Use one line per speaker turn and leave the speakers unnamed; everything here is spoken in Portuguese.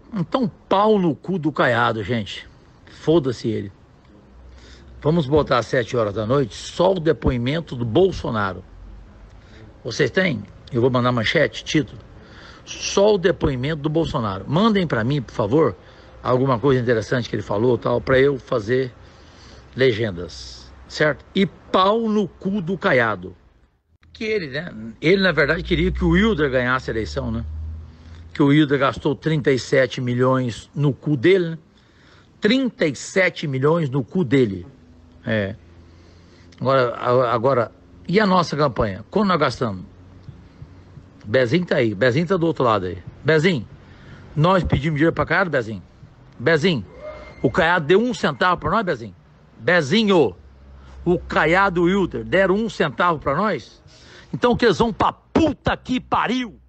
Então, pau no cu do Caiado, gente. Foda-se ele. Vamos botar às 7 horas da noite só o depoimento do Bolsonaro. Vocês têm? Eu vou mandar manchete, título. Só o depoimento do Bolsonaro. Mandem para mim, por favor, alguma coisa interessante que ele falou, tal, para eu fazer legendas, certo? E pau no cu do Caiado. Que ele, né? Ele, na verdade, queria que o Wilder ganhasse a eleição, né? Que o Wilder gastou 37 milhões no cu dele, né? 37 milhões no cu dele. É. Agora, e a nossa campanha? Quando nós gastamos? Bezinho tá aí, Bezinho tá do outro lado aí. Bezinho, nós pedimos dinheiro pra Caiado, Bezinho? Bezinho, o Caiado deu 1 centavo pra nós, Bezinho? Bezinho, o Caiado e o Wilder deram 1 centavo pra nós? Então que eles vão pra puta que pariu!